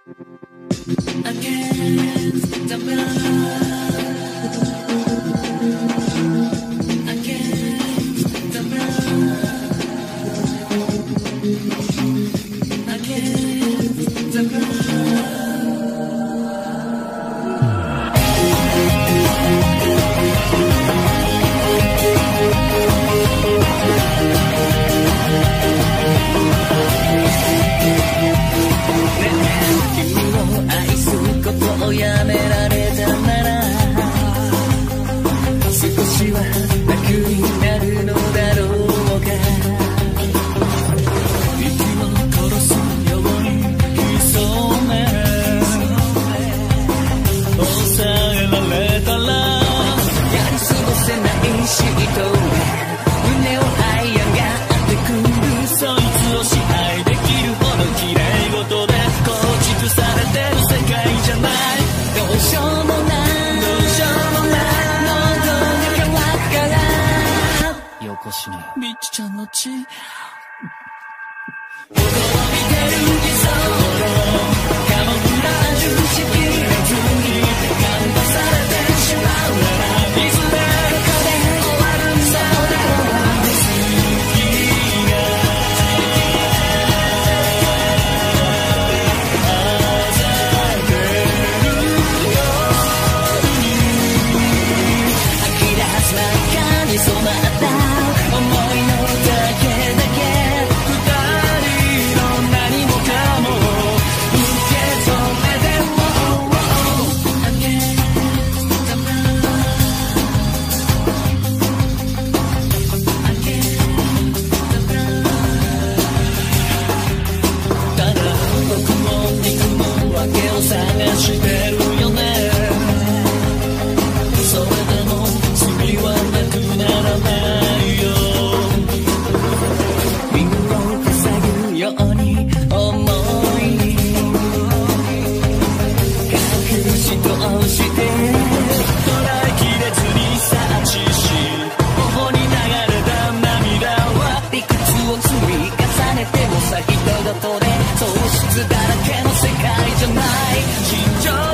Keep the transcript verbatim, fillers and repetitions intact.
やめられたなら少しは楽になるのだろうか。息を殺すように潜め抑えられたらやり過ごせないし人胸を這い上がってくるそいつを支配できるほど綺麗事で構築されてる世界じゃない。どうしようもないどうしようもない喉がわからんよこしねビッチちゃんの血踊り出る理想とカモフラージュしきれずに感動されてしまうならいずれここで終わるんだ染まった思いのだけだけ二人の何もかも受け止めてもただ僕も憎むわけを探してるよね。それでも罪はなくならないよ。身を塞ぐように思い隠し通して捉えきれずに察知し頬に流れた涙は理屈を積み重ねても先ほどとで喪失だらけの世界じゃない。